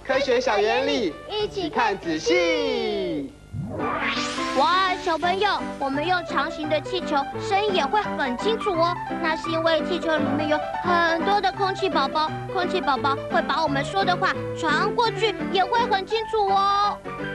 科学小原理，一起看仔细。 哇，小朋友，我们用长形的气球，声音也会很清楚哦。那是因为气球里面有很多的空气宝宝，空气宝宝会把我们说的话传过去，也会很清楚哦。